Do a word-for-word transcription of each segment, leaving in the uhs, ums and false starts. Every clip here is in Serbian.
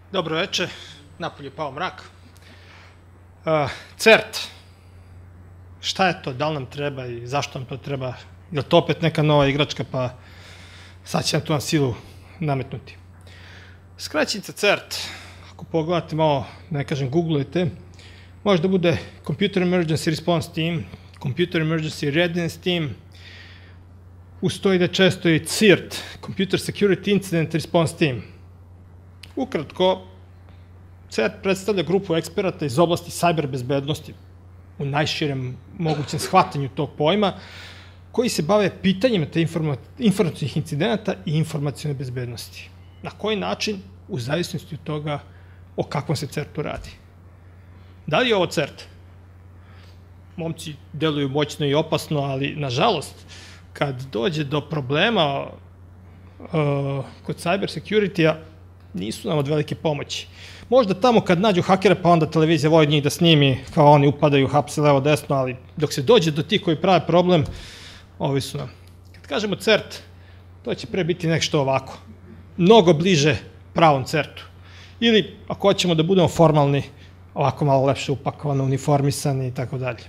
Dobro veče, napolje je pao mrak. CERT, šta je to, da li nam treba i zašto nam to treba? Je li to opet neka nova igračka, pa sad će nam to na silu nametnuti? Skraćenica CERT, ako pogledate malo, ne kažem googlujete, može da bude Computer Emergency Response Team, Computer Emergency Readiness Team, ustoji da često i C I R T, Computer Security Incident Response Team. Ukratko, CERT predstavlja grupu eksperata iz oblasti sajber bezbednosti u najširem mogućem shvatanju tog pojma, koji se bave pitanjima te informacionih incidenata i informacione bezbednosti. Na koji način? U zavisnosti od toga o kakvom se CERT-u radi. Da li je ovo CERT? Momci deluju moćno i opasno, ali nažalost, kad dođe do problema uh, kod cyber security-a, nisu nam od velike pomoći. Možda tamo kad nađu hakere, pa onda televizija voli njih da snimi, kao oni upadaju, hapse levo desno, ali dok se dođe do tih koji prave problem, ovi su nam. Kad kažemo CERT, to će pre biti nešto ovako. Mnogo bliže pravom CERT-u. Ili, ako hoćemo da budemo formalni, ovako malo lepše upakovano, uniformisani i tako dalje.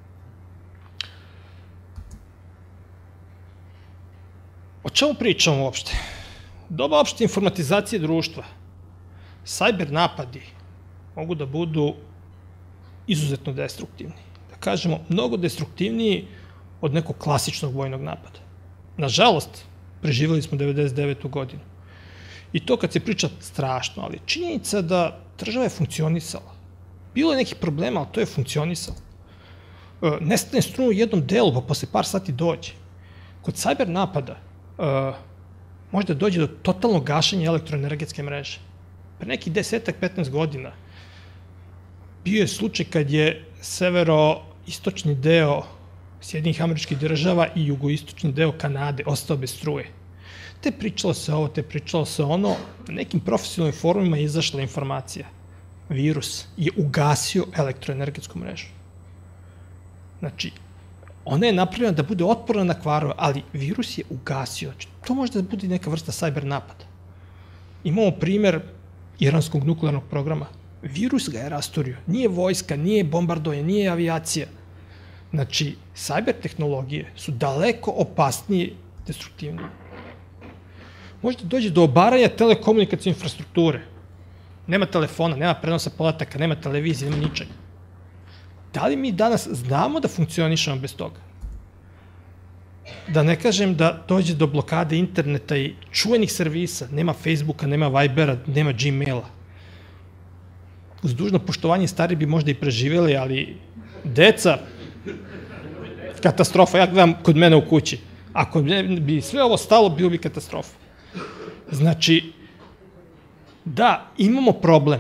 O čemu pričamo uopšte? Doba opšte informatizacije društva, sajber napadi mogu da budu izuzetno destruktivni. Da kažemo, mnogo destruktivniji od nekog klasičnog vojnog napada. Nažalost, preživjeli smo devedeset devetu godinu. I to kad se priča strašno, ali činjenica da država je funkcionisala. Bilo je nekih problema, ali to je funkcionisalo. Nestane strunu u jednom delu, pa posle par sati dođe. Kod sajber napada možda dođe do totalnog gašenja elektroenergetske mreže. Pre nekih desetak, petnaest godina bio je slučaj kad je severo-istočni deo Sjedinjenih Američkih Država i jugoistočni deo Kanade ostao bez struje. Te pričalo se ovo, te pričalo se ono, na nekim profesionalnim forumima je izašla informacija. Virus je ugasio elektroenergetsku mrežu. Znači, ona je napravljena da bude otporna na kvarove, ali virus je ugasio. Znači, to može da bude neka vrsta sajber napada. Imamo primer iranskog nuklearnog programa. Virus ga je rasturio. Nije vojska, nije bombardovanje, nije avijacija. Znači, sajber tehnologije su daleko opasnije, destruktivnije. Možda dođe do obaranja telekomunikacijne infrastrukture. Nema telefona, nema prenosa podataka, nema televizije, nema ničega. Da li mi danas znamo da funkcionišemo bez toga? Da ne kažem da dođe do blokade interneta i čuvenih servisa, nema Facebooka, nema Vibera, nema Gmaila. Uz dužno poštovanje stari bi možda i preživjeli, ali deca, katastrofa. Ja gledam kod mene u kući. Ako bi sve ovo stalo, bilo bi katastrofa. Znači, da, imamo problem.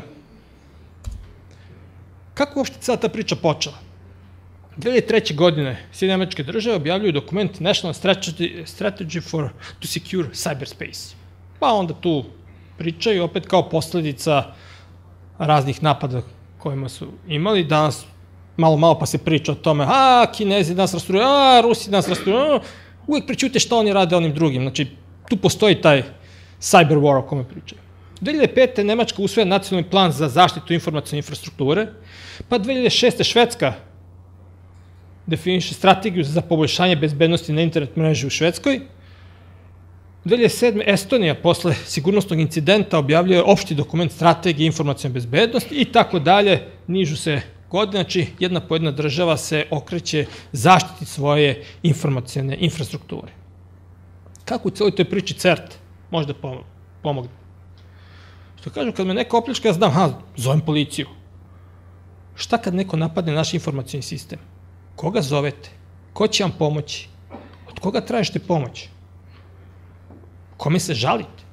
Kako uopšte cijela ta priča počela? dve hiljade treće. godine Sjedinjene Američke Države objavljuju dokument National Strategy for to Secure Cyberspace. Pa onda tu pričaju opet kao posledica raznih napada kojima su imali. Danas malo, malo pa se priča o tome, a, Kinezi nas rastruju, a, Rusi nas rastruju, uvijek pričujte šta oni rade onim drugim. Znači, tu postoji taj cyber war o kome pričaju. dve hiljade pete. Nemačka usvaja nacionalni plan za zaštitu informacione infrastrukture, pa dve hiljade šeste. Švedska definiše strategiju za poboljšanje bezbednosti na internet mreži u Švedskoj. dve hiljade sedme. Estonija posle sigurnosnog incidenta objavljuje opšti dokument strategije informacione bezbednosti i tako dalje, nižu se godine, znači jedna po jedna država se okreće zaštiti svoje informacione infrastrukture. Kako u celoj toj priči CERT može da pomogne? Što kažu, kad me neko opljačka, ja znam, ha, zovem policiju. Šta kad neko napadne naš informacioni sistem? Koga zovete? Ko će vam pomoći? Od koga tražite pomoć? Kome se žalite?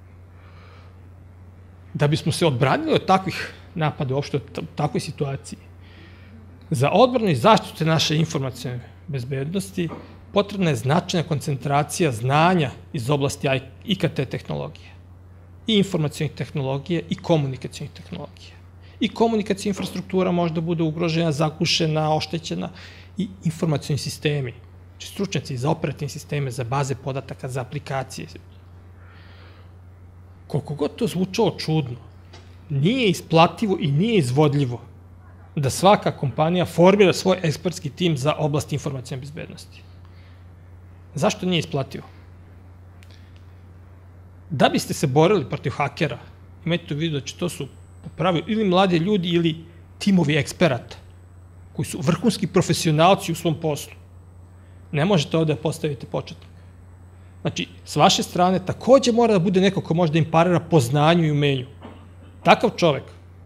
Da bismo se odbranili od takvih napada, uopšte od takvoj situaciji, za odbranu i zaštitu naše informacione bezbednosti potrebna je značajna koncentracija znanja iz oblasti I K T tehnologije, i informacijonih tehnologije, i komunikacijonih tehnologija. I komunikacijna infrastruktura može da bude ugrožena, zagušena, oštećena, i informacijoni sistemi, znači stručnjaci za operativne sisteme, za baze podataka, za aplikacije. Koliko god to zvučalo čudno, nije isplativo i nije izvodljivo da svaka kompanija formira svoj ekspertski tim za oblast informacijne bezbednosti. Zašto nije isplativo? Da biste se borili protiv hakera, imajte u vidu da će to su po pravilu ili mladi ljudi ili timovi eksperata, koji su vrhunski profesionalci u svom poslu. Ne možete ovde postaviti početnik. Znači, s vaše strane takođe mora da bude neko ko može da im parira po znanju i umenju. Takav čovek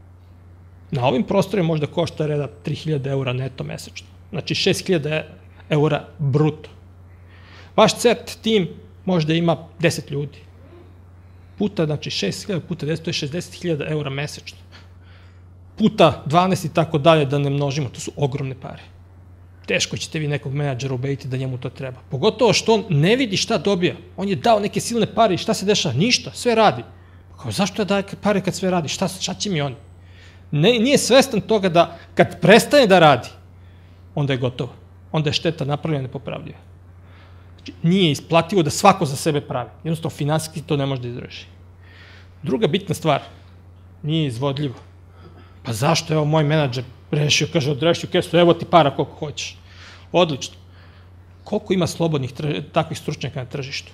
na ovim prostorima može da košta reda tri hiljade eura neto mesečno. Znači, šest hiljada eura bruto. Vaš CERT tim može da ima deset ljudi. Puta, znači, šest hiljada puta deset, to je šezdeset hiljada eura mesečno. Puta dvanaest i tako dalje, da ne množimo, to su ogromne pare. Teško ćete vi nekog menadžera ubediti da njemu to treba. Pogotovo što on ne vidi šta dobija. On je dao neke silne pare i šta se dešava? Ništa, sve radi. Kao, zašto ja daje pare kad sve radi? Šta, šta će mi oni? Ne, nije svestan toga da kad prestane da radi, onda je gotovo. Onda je šteta napravljena nepopravljiva. Znači, nije isplativo da svako za sebe pravi. Jednostavno, finansijski to ne može da izdrži. Druga bitna stvar, nije izvodljivo. Pa zašto, evo, moj menadžer rešio, kaže, odrešio kesu, evo ti para koliko hoćeš. Odlično. Koliko ima slobodnih takvih stručnjaka na tržištu?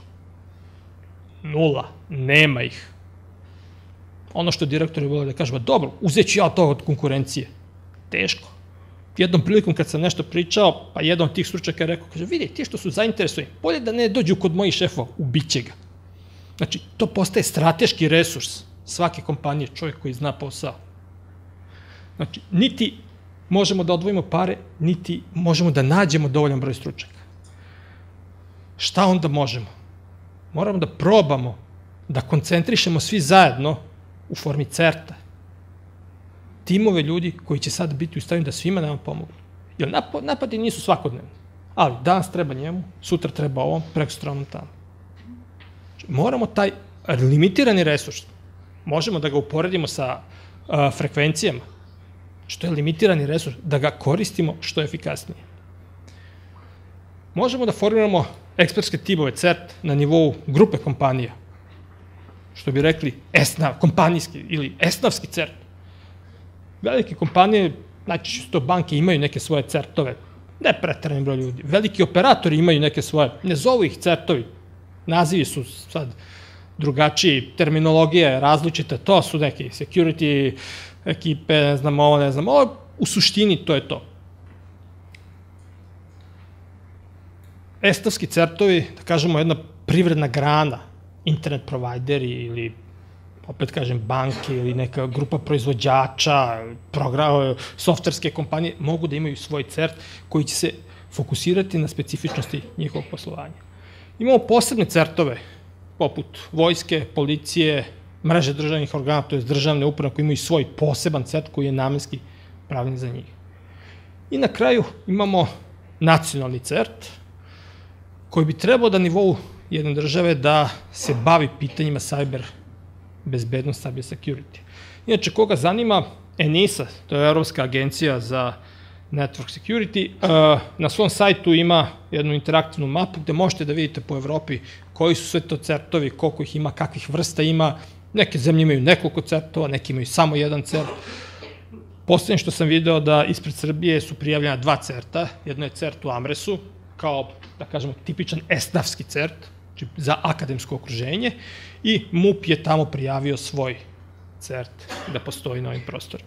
Nula. Nema ih. Ono što direktori vole da kažu, dobro, uzet ću ja to od konkurencije. Teško. Jednom prilikom kad sam nešto pričao, pa jedan od tih stručnjaka je rekao, kaže, vidi, ti što su zainteresovani, bolje da ne dođu kod mojih šefova, ubiće ga. Znači, to postaje strateški resurs svake kompanije, čovjek koji zna posao. Znači, niti možemo da odvojimo pare, niti možemo da nađemo dovoljan broj stručnjaka. Šta onda možemo? Moramo da probamo da koncentrišemo svi zajedno u formi CERT-a timove ljudi koji će sad biti u stanju da svima nama pomognu. Jer napadi nisu svakodnevni. Ali danas treba njemu, sutra treba ovom, preko stranom tamo. Moramo taj limitirani resurs, možemo da ga uporedimo sa frekvencijama, što je limitirani resurs, da ga koristimo što efikasnije. Možemo da formiramo ekspertske timove CERT na nivou grupe kompanija, što bi rekli esnav, kompanijski ili esnavski CERT. Velike kompanije, najčešće su to banke, imaju neke svoje CERT-ove, ne preterani broj ljudi. Veliki operatori imaju neke svoje, ne zovu ih CERT-ovi, nazivi su sad drugačiji, terminologija je različita, to su neki security ekipe, ne znam ovo, ne znam ovo, u suštini to je to. Esnavski CERT-ovi, da kažemo jedna privredna grana, internet provajderi ili, opet kažem, banke ili neka grupa proizvođača, softverske kompanije, mogu da imaju svoj CERT koji će se fokusirati na specifičnosti njihovog poslovanja. Imamo posebne CERT-ove, poput vojske, policije, mreže državnih organa, to je državne uprave koji imaju svoj poseban CERT koji je namenski pravljen za njih. I na kraju imamo nacionalni CERT koji bi trebao da nivou jedne države da se bavi pitanjima cyber bezbednost, cyber security. Inače, koga zanima, ENISA, to je Evropska agencija za network security, na svom sajtu ima jednu interaktivnu mapu gde možete da vidite po Evropi koji su sve to CERT-ovi, koliko ih ima, kakvih vrsta ima. Neke zemlje imaju nekoliko CERT-ova, neki imaju samo jedan CERT. Poslednje što sam video da ispred Srbije su prijavljena dva CERT-a. Jedno je CERT u Amresu, kao, da kažemo, tipičan esnavski CERT, znači za akademsko okruženje, i MUP je tamo prijavio svoj CERT da postoji na ovim prostorima.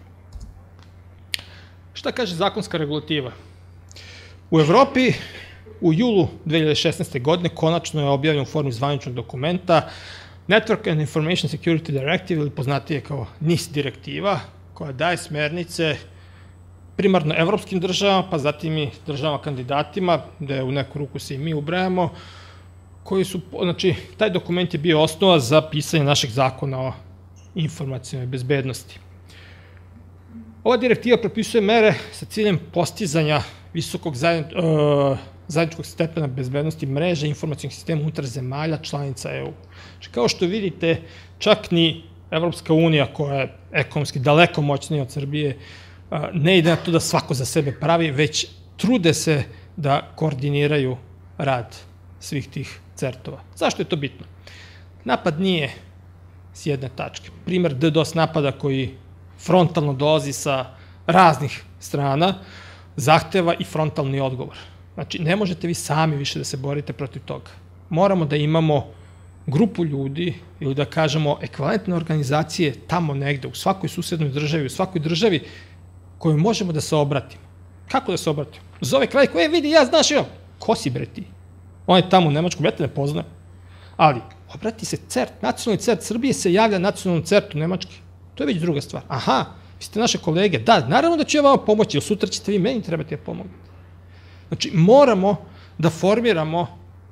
Šta kaže zakonska regulativa? U Evropi u julu dve hiljade šesnaeste. godine konačno je objavljen u formi zvaničnog dokumenta Network and Information Security Directive, ili poznatije kao NIS direktiva, koja daje smernice primarno evropskim državama, pa zatim i državama kandidatima, gde u neku ruku se i mi ubrajamo, koji su, znači, taj dokument je bio osnova za pisanje našeg zakona o informacionoj bezbednosti. Ova direktiva propisuje mere sa ciljem postizanja visokog zajedničkog stepena bezbednosti mreže i informacionih sistema unutar zemalja članica E U. Znači, kao što vidite, čak ni Evropska unija, koja je ekonomski daleko moćnija od Srbije, ne ide na to da svako za sebe pravi, već trude se da koordiniraju rad svih tih CERT-ova. Zašto je to bitno? Napad nije s jedne tačke. Primer DDoS napada koji frontalno dolazi sa raznih strana, zahteva i frontalni odgovor. Znači, ne možete vi sami više da se borite protiv toga. Moramo da imamo grupu ljudi, ili da kažemo ekvivalentne organizacije tamo negde, u svakoj susednoj državi, u svakoj državi koju možemo da se obratimo. Kako da se obratimo? Zove kraj koji, e, vidi, ja znaš, imam. Ko si, bre, ti? On je tamo u Nemačku, ja te ne poznajem. Ali, obrati se CERT, nacionalni CERT Srbije se javlja nacionalnom CERT-u Nemački. To je već druga stvar. Aha, vi ste naše kolege. Da, naravno da ću ja vama pomoći, jer sutra ćete vi meni trebati da pomognete. Znači, moramo da formiramo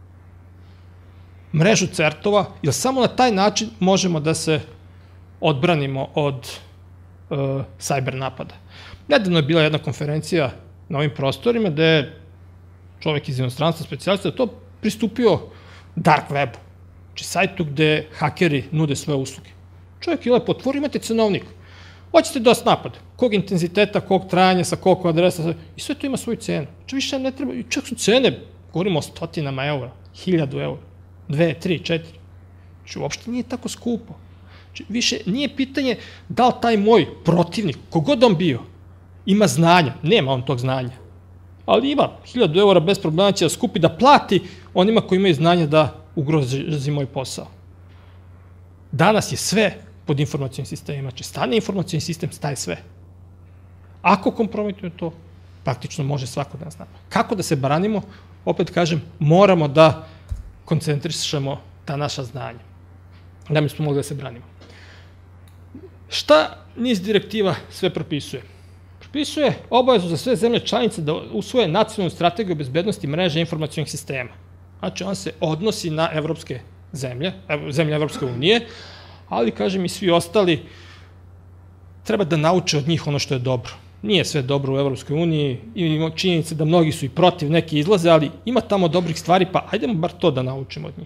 mrežu CERT-ova, jer samo na taj način možemo da se odbranimo od uh, cyber napada. Nedavno je bila jedna konferencija na ovim prostorima gde je čovek iz inostranstva, specijalista, da to pristupio dark webu, znači sajtu gde hakeri nude svoje usluge. Čovjek je lepo otvori, imate cenovnik. Hoćete DOS napad, kog intenziteta, kog trajanja, sa koliko adresa, i sve to ima svoju cenu. Znači više ne treba, čak su cene, govorimo o stotinama eura, hiljadu eura, dve, tri, četiri. Znači uopšte nije tako skupo. Znači više nije pitanje da li taj moj protivnik, kogod on bio, ima znanja, nema on tog znanja, ali ima hiljadu eura bez problema će da skupi, da plati onima koji imaju znanja da ugrozi moj posao. Danas je sve pod informacijnim sistemima, znači stane informacijni sistem, staje sve. Ako kompromituje to, praktično može svako da nas napada. Kako da se branimo? Opet kažem, moramo da koncentrišemo ta naša znanja, da mi smo mogli da se branimo. Šta niz direktiva sve propisuje? Propisuje obavezu za sve zemlje članice da usvoje nacionalnu strategiju bezbednosti mreže informacionih sistema. Znači, on se odnosi na evropske zemlje, zemlje Evropske unije, ali, kažem, i svi ostali treba da nauče od njih ono što je dobro. Nije sve dobro u Evropskoj uniji, ima činjenice da mnogi su i protiv, neki izlaze, ali ima tamo dobrih stvari, pa ajdemo bar to da naučimo od njih.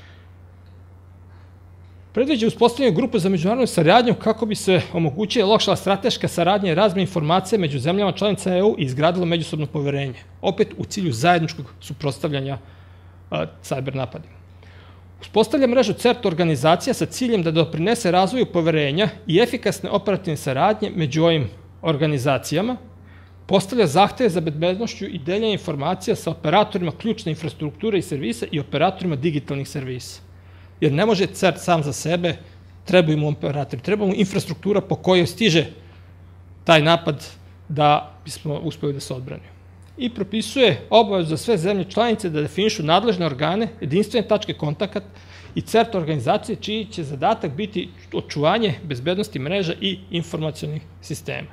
Predviđa uspostavljanje grupe za međunarodnu saradnju kako bi se omogućila i olakšala strateška saradnja i razmena informacija među zemljama članica E U i izgradilo međusobno poverenje. Opet u cilju zajedničkog suprotstavljanja cyber napadima. Uspostavlja mrežu CERT organizacija sa ciljem da doprinese razvoju poverenja i efikasne operativne saradnje među ovim organizacijama, postavlja zahteve za bezbednošću i deljenje informacija sa operatorima ključne infrastrukture i servisa i operatorima digitalnih servisa. Jer ne može CERT sam za sebe, treba mu operatori, treba mu infrastruktura po kojoj stiže taj napad da bismo uspeli da se odbranimo. I propisuje obavezu za sve zemlje članice da definišu nadležne organe, jedinstvene tačke kontakta i CERT organizacije, čiji će zadatak biti očuvanje bezbednosti mreža i informacionih sistema.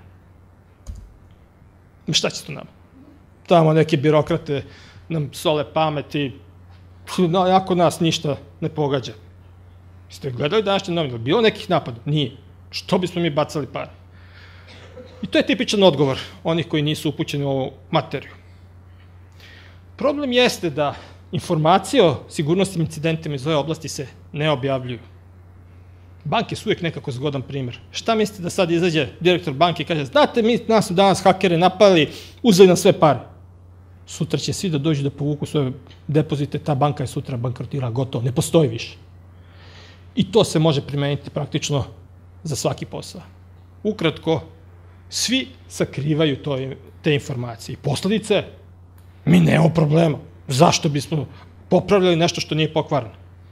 Šta će to nam? Tamo neke birokrate nam sole pamet i jako nas ništa ne pogađa. Ste gledali današnje novine? Bilo nekih napada? Nije. Što bismo mi bacali pare? I to je tipičan odgovor onih koji nisu upućeni u ovu materiju. Problem jeste da informacije o sigurnosnim incidentima iz ove oblasti se ne objavljuju. Banke su uvijek nekako zgodan primjer. Šta mislite da sad izađe direktor banke i kaže, znate, mi nas su danas hakere napali, uzeli nam sve pare. Sutra će svi da dođu da povuku svoje depozite, ta banka je sutra bankrotirala, gotovo, ne postoji više. I to se može primeniti praktično za svaki posao. Ukratko, svi sakrivaju te informacije. I posledice, mi nemamo problema. Zašto bismo popravljali nešto što nije pokvareno?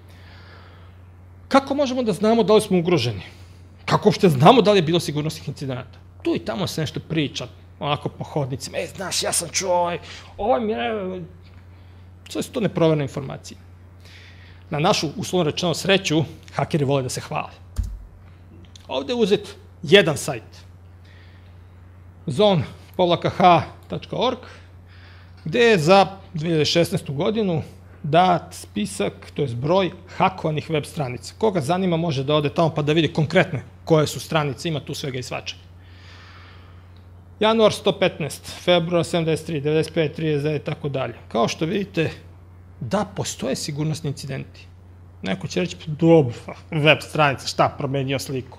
Kako možemo da znamo da li smo ugroženi? Kako uopšte znamo da li je bilo sigurnosnih incidenata? Tu i tamo se nešto priča, onako po hodnicima. E, znaš, ja sam čuo ovaj, ovaj mi je... Sve su to neproverene informacije. Na našu, uslovno rečeno, sreću, hakeri vole da se hvale. Ovde je uzet jedan sajt, zone h tačka org, gde je za dve hiljade šesnaestu godinu dat spisak, to je broj hakovanih web stranica. Koga zanima može da ode tamo pa da vidi konkretne koje su stranice, ima tu svega i svačega. Januar sto petnaest, februar sedamdeset tri, devedeset pet, trideset devet, tako dalje. Kao što vidite, da, postoje sigurnosni incidenti. Neko će reći, dobro, web stranica, šta, promenio sliku.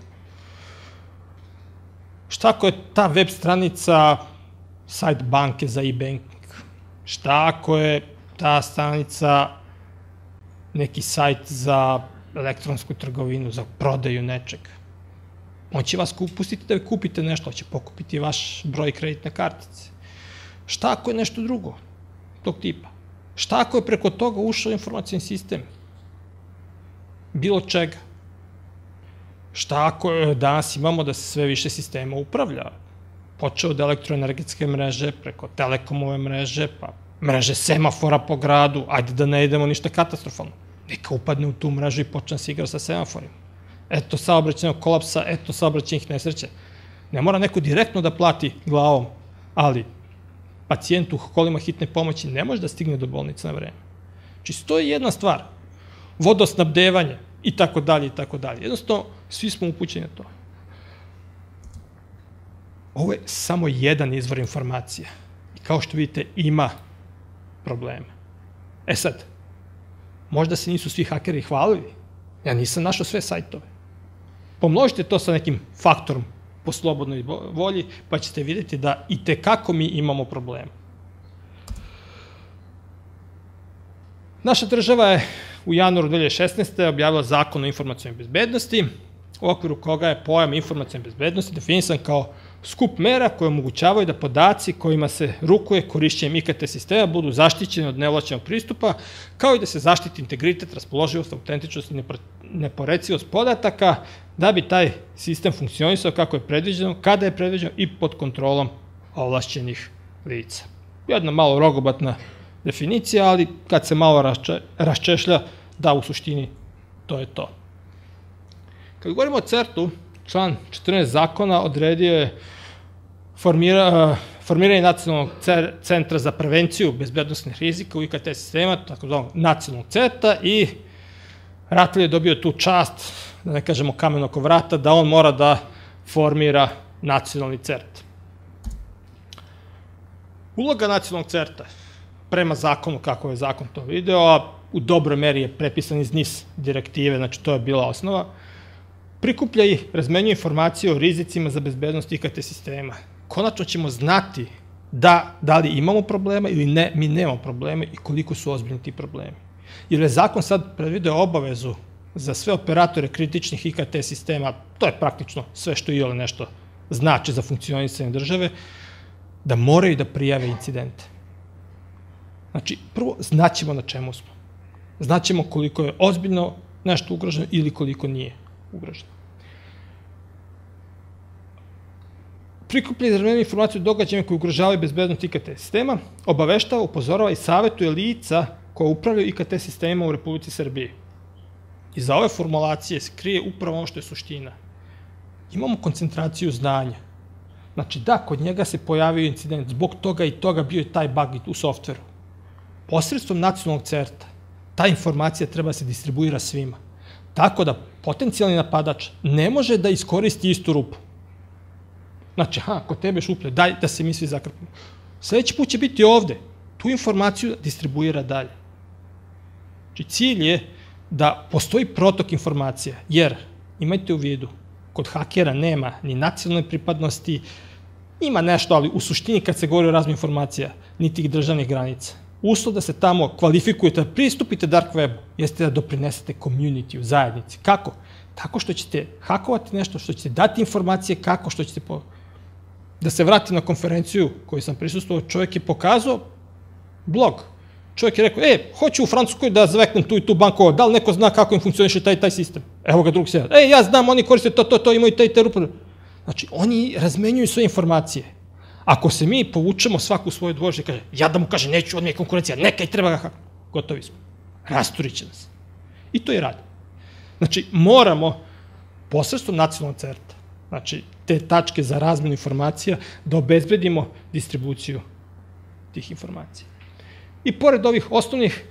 Šta ako je ta web stranica sajt banke za e-banking? Šta ako je ta stranica neki sajt za elektronsku trgovinu, za prodaju nečeg. On će vas pustiti da kupite nešto, on će pokupiti vaš broj kreditne kartice. Šta ako je nešto drugo tog tipa? Šta ako je preko toga ušao informacijni sistem? Bilo čega. Šta ako danas imamo da se sve više sistema upravlja? Počeo od elektroenergetske mreže, preko telekomove mreže, pa mreže semafora po gradu, ajde da ne idemo ništa katastrofalno. Neka upadne u tu mrežu i počne se igra sa semaforima. Eto saobraćajnog kolapsa, eto saobraćajnih nesreća. Ne mora neko direktno da plati glavom, ali pacijent u kolima hitne pomoći ne može da stigne do bolnice na vreme. Znači, to je jedna stvar. Vodosnabdevanje i tako dalje i tako dalje. Jednostavno, svi smo upućeni na to. Ovo je samo jedan izvor informacija. I kao što vidite, ima problema. E sad, možda se nisu svi hakeri hvalili. Ja nisam našao sve sajtove. Pomnožite to sa nekim faktorom po slobodnoj volji, pa ćete vidjeti da i tekako mi imamo problema. Naša država je u januaru dve hiljade šesnaeste. objavila Zakon o informacionoj bezbednosti, u okviru koga je pojam informacionoj bezbednosti definisan kao skup mera koje omogućavaju da podaci kojima se rukuje korišćenjem I K T sistema budu zaštićeni od neovlašćenog pristupa, kao i da se zaštiti integritet, raspoloživost, autentičnost i neporecivost podataka, da bi taj sistem funkcionisao kako je predviđeno, kada je predviđeno i pod kontrolom ovlašćenih lica. Jedna malo rogobatna definicija, ali kad se malo raščešlja, da u suštini to je to. Kad govorimo o CERT-u, član četrnaest zakona odredio je formiranje nacionalnog centra za prevenciju bezbednosnih rizika u I K T sistema, tako zvanog nacionalnog CERT-a, i RATEL je dobio tu čast, da ne kažemo kamen oko vrata, da on mora da formira nacionalni CERT. Uloga nacionalnog CERT-a, prema zakonu, kako je zakon to video, a u dobroj meri je prepisan iz N I S direktive, znači to je bila osnova, prikuplja i razmenjuje informacije o rizicima za bezbednost I K T sistema. Konačno ćemo znati da, da li imamo problema ili ne, mi nemamo probleme i koliko su ozbiljni ti problemi. Jer je zakon sad predvideo obavezu za sve operatore kritičnih I K T sistema, to je praktično sve što iole nešto znači za funkcionisanje države, da moraju da prijave incidente. Znači, prvo, znaćemo na čemu smo. Znaćemo koliko je ozbiljno nešto ugroženo ili koliko nije ugroženo. Prikuplja i razmenjuje informaciju o događajima koji ugrožavaju bezbednost I K T sistema, obaveštava, upozorava i savetuje lica koja upravljaju I K T sistemima u Republici Srbiji. Iza ove formulacije se krije upravo ono što je suština. Imamo koncentraciju znanja. Znači da, kod njega se pojavio incident, zbog toga i toga bio je taj bug u softveru. Posredstvom nacionalnog CERT-a ta informacija treba se distribuira svima. Tako da potencijalni napadač ne može da iskoristi istu rupu. Znači, ha, kod tebe šuplje, daj da se mi svi zakrpimo. Sledeći put će biti ovde. Tu informaciju distribuira dalje. Znači, cilj je da postoji protok informacija, jer, imajte u vidu, kod hakera nema ni nacionalne pripadnosti, ima nešto, ali u suštini kad se govori o razmeni informacija, ni tih državnih granica. Uslov da se tamo kvalifikujete, da pristupite dark webu, jeste da doprinesete community u zajednici. Kako? Tako što ćete hakovati nešto, što ćete dati informacije, kako, što ćete... Po... Da se vratim na konferenciju koju sam prisustvovao, čovjek je pokazao blog. Čovjek je rekao, e, hoću u Francuskoj da zveknem tu i tu banku, da li neko zna kako im funkcioniše taj taj sistem? Evo ga drug se, e, ja znam, oni koriste to, to, to, imaju te i te rupe. Znači, oni razmenjuju sve informacije. Ako se mi povučemo svaku svoju dvožicu i kaže, ja da mu kažem, neću, od mi je konkurencija, neka i treba ga hakati. Gotovi smo. Rasturit će nas. I to i radi. Znači, moramo posredstvom nacionalnog CERT-a, znači, te tačke za razmenu informacija, da obezbedimo distribuciju tih informacija. I pored ovih osnovnih,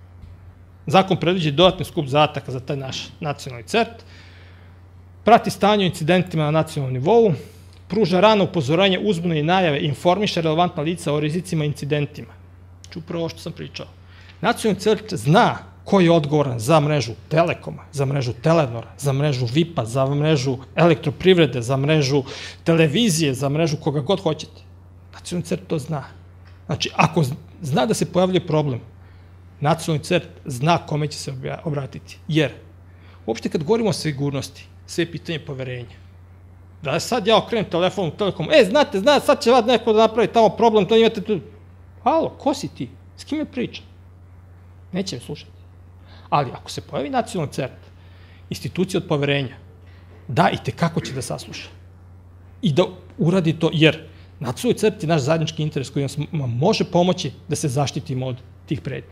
zakon predviđa dodatni skup zadataka za taj naš nacionalni CERT, prati stanje o incidentima na nacionalnom nivou, pruža rano upozorenje, uzbune i najave, informiše relevantna lica o rizicima i incidentima. Znači, upravo ovo što sam pričao. Nacionalni CERT zna ko je odgovoran za mrežu Telekoma, za mrežu Telenora, za mrežu V I P-a, za mrežu elektroprivrede, za mrežu televizije, za mrežu koga god hoćete. Nacionalni CERT to zna. Znači, ako zna da se pojavljuje problem, nacionalni CERT zna kome će se obratiti. Jer Uopšte kad govorimo o sigurnosti, sve je pitanje poverenja. Da sad ja okrenem telefon u Telekomu, e, znate, znate, sad će vas neko da napravi tamo problem, to imate tu. Halo, ko si ti? S kime pričam? Neće me slušati. Ali ako se pojavi nacionalni CERT, institucija od poverenja, da, i tekako će da sasluša. I da uradi to, jer nacionalni CERT je naš zajednički interes koji nam može pomoći da se zaštitimo od tih pretnji.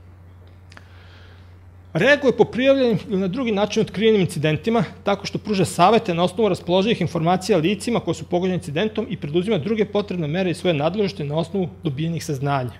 Reaguje po prijavljenim ili na drugi način otkrivenim incidentima tako što pruža savete na osnovu raspoloživih informacija licima koja su pogođeni incidentom i preduzima druge potrebne mere i svoje nadležnosti na osnovu dobijenih saznanja.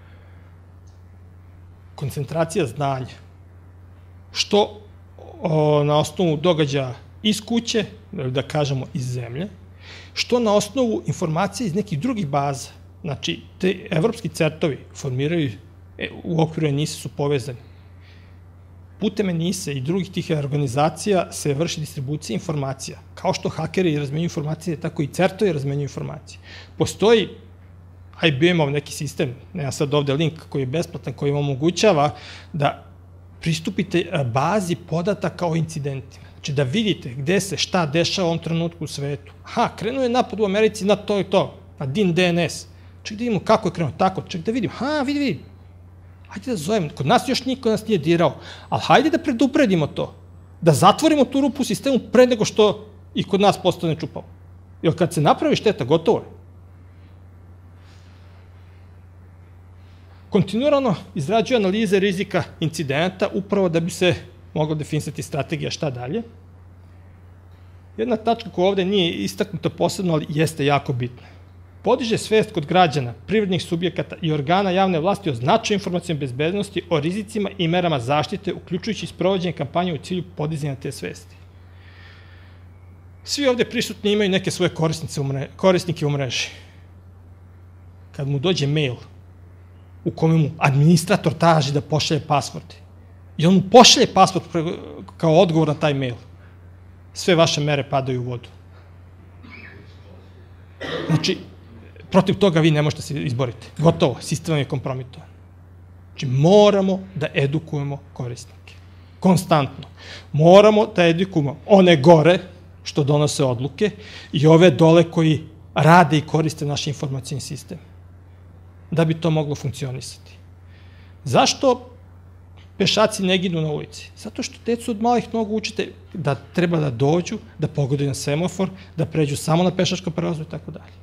Koncentracija znanja. Što na osnovu događaja iz kuće, da kažemo iz zemlje, što na osnovu informacija iz nekih drugih baza. Znači, te evropski CERT-ovi formiraju, u okviru ENISA su povezani. Putem ENISA i drugih tih organizacija se vrši distribucija informacija. Kao što hakeri razmenjuju informacije, tako i CERT-ovi razmenjuju informacije. Postoji I B M-ov neki sistem, nema sad ovde link koji je besplatan, koji vam omogućava da pristupite bazi podataka o incidentima. Znači da vidite gde se šta dešava u ovom trenutku u svetu. Aha, krenuo je napad u Americi na to i to, na D I N D N S. Ček da vidimo kako je krenuo, tako, ček da vidimo, ha, vidi, vidi. Hajde da zovem, kod nas još niko nas nije dirao, ali hajde da predupredimo to, da zatvorimo tu rupu u sistemu pre nego što i kod nas postane čupavo. Jer kad se napravi šteta, gotovo je. Kontinuirano izrađuje analize rizika incidenta upravo da bi se mogla definisati strategija šta dalje. Jedna tačka koja ovde nije istaknuta posebno, ali jeste jako bitna. Podiže svest kod građana, privrednih subjekata i organa javne vlasti o značaju informacijne bezbednosti, o rizicima i merama zaštite, uključujući sprovođenje kampanje u cilju podizanja te svesti. Svi ovde prisutni imaju neke svoje korisnike u mreži. Kad mu dođe mail u kome mu administrator traži da pošalje pasvord i on mu pošalje pasvord kao odgovor na taj mail, sve vaše mere padaju u vodu. Znači, protiv toga vi ne možete se izboriti. Gotovo, sistem je kompromitovan. Znači, moramo da edukujemo korisnike. Konstantno. Moramo da edukujemo one gore što donose odluke i ove dole koji rade i koriste naš informacijni sistem. Da bi to moglo funkcionisati. Zašto pešaci ne ginu na ulici? Zato što decu od malih nogu učite da treba da dođu, da pogodaju na semafor, da pređu samo na pešačkom prelazu i tako dalje.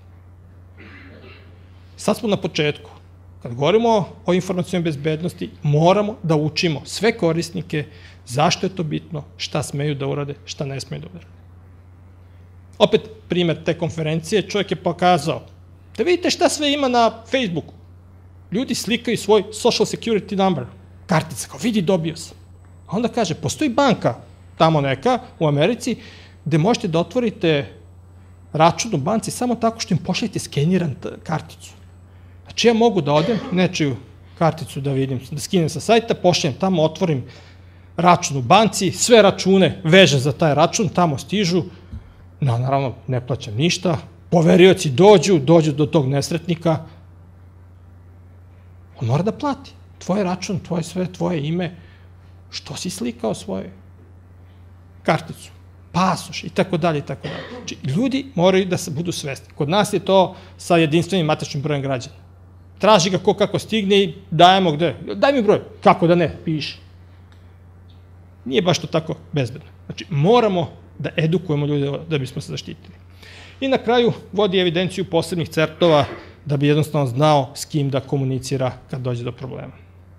Sad smo na početku. Kad govorimo o informacijnoj bezbednosti, moramo da učimo sve korisnike zašto je to bitno, šta smeju da urade, šta ne smeju da urade. Opet, primer te konferencije, čovjek je pokazao da vidite šta sve ima na Facebooku. Ljudi slikaju svoj social security number, kartica, kao vidi, dobio sam. A onda kaže, postoji banka, tamo neka, u Americi, gde možete da otvorite račun u banci samo tako što im pošaljete skeniran karticu. Znači ja mogu da odem, nečiju karticu da vidim, da skinem sa sajta, pošaljem tamo, otvorim račun u banci, sve račune vežem za taj račun, tamo stižu, no, naravno ne plaćam ništa, poverioci dođu, dođu do tog nesretnika, on mora da plati. Tvoj račun, tvoje sve, tvoje ime, što si slikao svoju karticu, pasoš i tako dalje i tako dalje. Znači, ljudi moraju da se budu svesni. Kod nas je to sa jedinstvenim matičnim brojem građana. Traži ga ko kako stigne i dajemo gde. Daj mi broj. Kako da ne, piši. Nije baš to tako bezbedno. Znači, moramo da edukujemo ljude da bismo se zaštitili. I na kraju vodi evidenciju posebnih CERT-ova da bi jednostavno znao s kim da komunicira kad dođe do problema.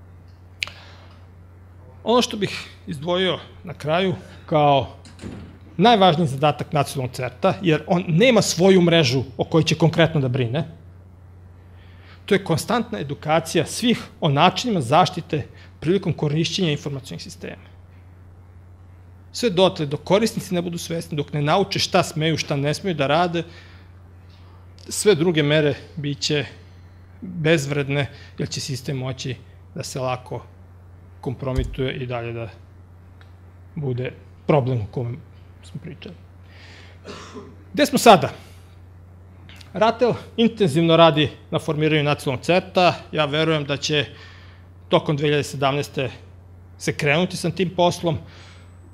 Ono što bih izdvojio na kraju kao najvažniji zadatak nacionalnog CERT-a, jer on nema svoju mrežu o kojoj će konkretno da brine, to je konstantna edukacija svih o načinima zaštite prilikom korišćenja informacionih sistema. Sve dotle, dok korisnici ne budu svesni, dok ne nauče šta smeju, šta ne smeju da rade, sve druge mere biće bezvredne, jer će sistem moći da se lako kompromituje i dalje da bude problem o kojem smo pričali. Gde smo sada? RATEL intenzivno radi na formiranju nacionalnog CERT-a. Ja verujem da će tokom dve hiljade sedamnaeste. se krenuti sa tim poslom.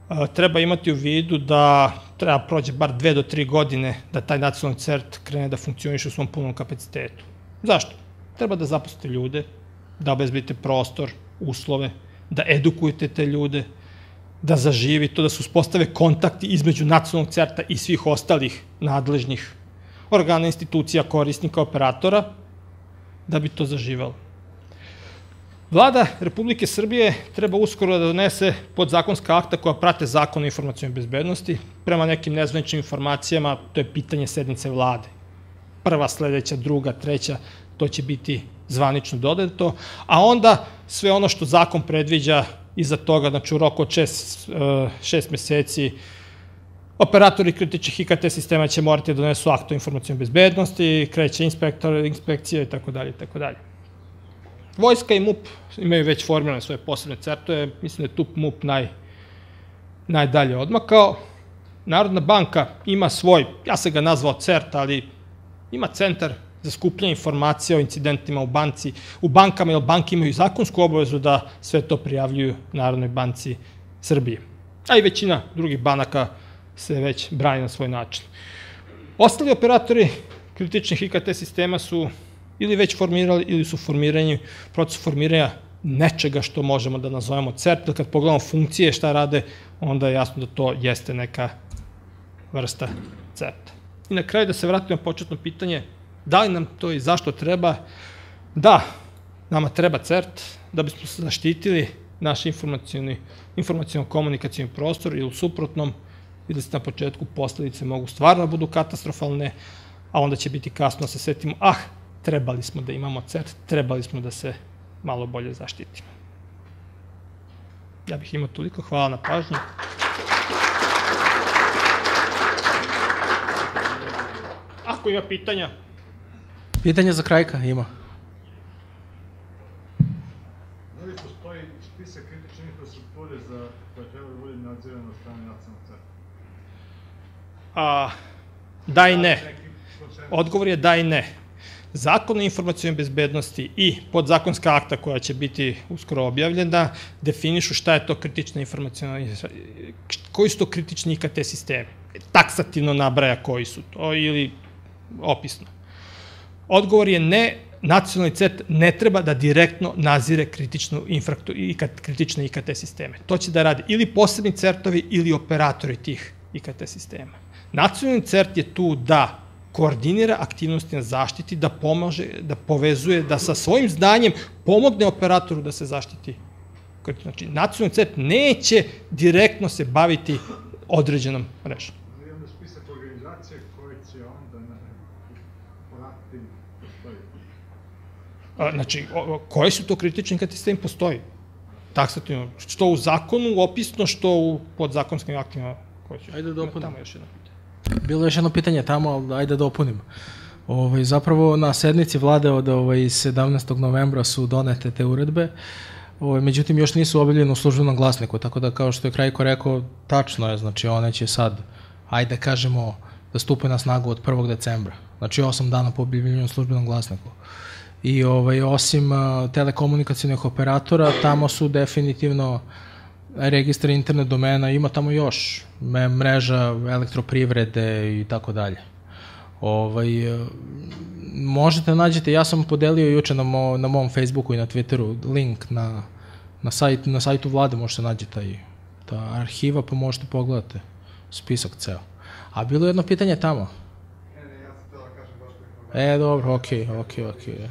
treba imati u vidu da treba prođe bar dve do tri godine da taj nacionalni CERT krene da funkcioniše u svom punom kapacitetu. Zašto? Treba da zaposlite ljude, da obezbedite prostor, uslove, da edukujete te ljude, da zaživi to, da se uspostave kontakti između nacionalnog CERT-a i svih ostalih nadležnih organa, institucija, korisnika, operatora, da bi to zaživalo. Vlada Republike Srbije treba uskoro da donese podzakonska akta koja prate Zakon o informacionoj bezbednosti. Prema nekim nezvaničnim informacijama, to je pitanje sednice vlade. Prva, sledeća, druga, treća, to će biti zvanično dodato, a onda sve ono što zakon predviđa iza toga, znači u roku od šest, šest meseci, operatori kritičnih I K T sistema će morati da donesu akt o informacionoj bezbednosti, kreće inspektor, inspekcija i tako dalje, i tako dalje. Vojska I MUP imaju već formirane svoje posebne CERT-ove, mislim da je tu MUP naj, najdalje odmakao. Narodna banka ima svoj, ja sam ga nazvao CERT, ali ima centar za skupljanje informacija o incidentima u banci, u bankama, jer banke imaju zakonsku obavezu da sve to prijavljuju Narodnoj banci Srbije. A I većina drugih banaka se već brani na svoj način. Ostali operatori kritičnih I K T sistema su ili već formirali, ili su formirani, proces formiranja nečega što možemo da nazovemo CERT, kad pogledamo funkcije šta rade, onda je jasno da to jeste neka vrsta CERT-a. I na kraju da se vratimo na početno pitanje, da li nam to I zašto treba? Da, nama treba CERT, da bismo se zaštitili naš informaciono-komunikacijni prostor, ili u suprotnom, ili se na početku posledice mogu stvarno budu katastrofalne, a onda će biti kasno da se setimo, ah, trebali smo da imamo CERT, trebali smo da se malo bolje zaštitimo. Ja bih imao toliko, hvala na pažnju. Ako ima pitanja? Pitanja za Krajka ima. Da li postoji spisak kritične infrastrukture koja treba da bude nadzirana od strane nacionalnog CERT-a? Da I ne. Odgovor je da I ne. Zakon o informacionoj bezbednosti I podzakonska akta koja će biti uskoro objavljena definišu šta je to kritična informacijona, koji su to kritični I K T sistemi. Taksativno nabraja koji su to ili opisno. Odgovor je ne, nacionalni CERT ne treba da direktno nazire kritične I K T sisteme. To će da radi ili posebni CERT-ovi ili operatori tih I K T sistema. Nacionalni CERT je tu da koordinira aktivnosti na zaštiti, da pomaže, da povezuje, da sa svojim znanjem pomogne operatoru da se zaštiti. Znači, nacionalni CERT neće direktno se baviti određenom mrežom. Ali imamo spisak organizacije koje će onda poratiti postoji. Znači, koje su to kritični kad sistem postoji? Taksativno, što u zakonu opisno, što u podzakonskim aktima. Ajde da opunim. Tamo još jedno pitanje. Bilo je još jedno pitanje tamo, ali ajde da opunim. Zapravo na sednici vlade od sedamnaestog novembra su donete te uredbe, međutim još nisu objavljene u službenom glasniku, tako da kao što je Krajko rekao, tačno je, znači one će sad, ajde kažemo, da stupe na snagu od prvog decembra, znači osam dana po objavljenju u službenom glasniku. I osim telekomunikacijnih operatora, tamo su definitivno registar internet domena, ima tamo još mreža elektroprivrede i tako dalje. Možete nađete, ja sam podelio juče na mom Facebooku i na Twitteru link na sajtu vlade, možete nađe ta arhiva pa možete pogledati spisak ceo. A bilo je jedno pitanje tamo? Ne, ne, ja sam htio da kažem baš kako... E, dobro, okej, okej, okej.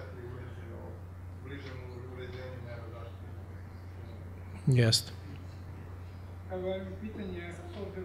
Jeste. Evo jedno pitanje ovde.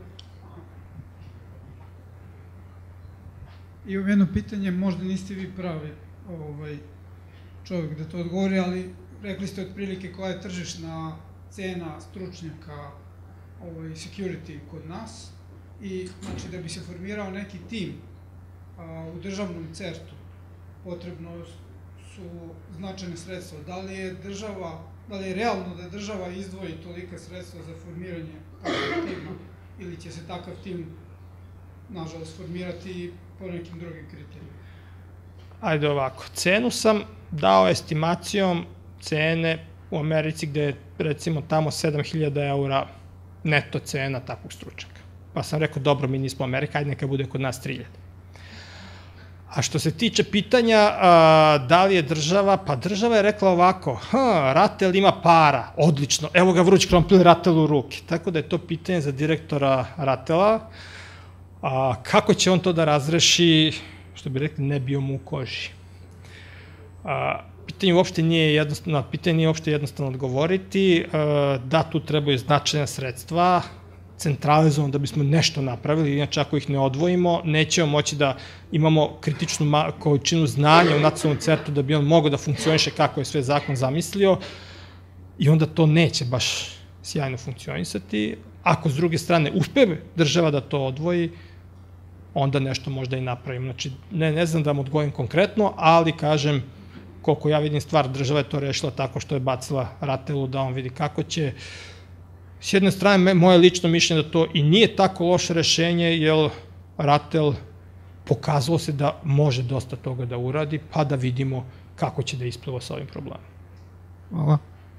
Imam jedno pitanje, možda niste vi pravi čovjek da to odgovori, ali rekli ste otprilike koja je tržišna cena stručnjaka security kod nas i znači da bi se formirao neki tim u državnom CERT-u potrebno su značajne sredstva. Da li je država Da li je realno da država izdvoji tolika sredstva za formiranje takvog tima ili će se takav tim, nažalost, formirati po nekim drugim kriterijima? Ajde ovako, cenu sam dao estimacijom cene u Americi gde je recimo tamo sedam hiljada eura neto cena takvog stručnjaka. Pa sam rekao, dobro, mi nismo Amerika, ajde neka bude kod nas tri hiljade. A što se tiče pitanja a, da li je država, pa država je rekla ovako, ha, Ratel ima para, odlično, evo ga vruć krompir Ratelu u ruke. Tako da je to pitanje za direktora Ratela, a, kako će on to da razreši, što bi rekli, ne bio mu u koži. A, pitanje uopšte nije jednostavno, pitanje nije uopšte jednostavno odgovoriti, a, da tu trebaju značajna sredstva, centralizovano da bismo nešto napravili, inače ako ih ne odvojimo, nećemo moći da imamo kritičnu količinu znanja u nacionalnom centru da bi on mogao da funkcioniše kako je sve zakon zamislio i onda to neće baš sjajno funkcionisati. Ako s druge strane uspe država da to odvoji, onda nešto možda i napravimo. Znači, ne, ne znam da vam odgovorim konkretno, ali kažem, koliko ja vidim stvar, država je to rešila tako što je bacila Ratelu da on vidi kako će. S jedne strane, moje lično mišljenje da to i nije tako loše rešenje, jer Ratel pokazalo se da može dosta toga da uradi, pa da vidimo kako će da ispliva sa ovim problemom. Hvala.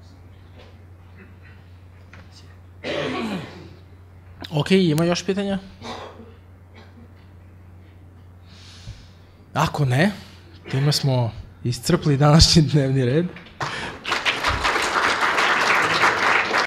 Ok, ima još pitanja? Ako ne, time smo iscrpli današnji dnevni red.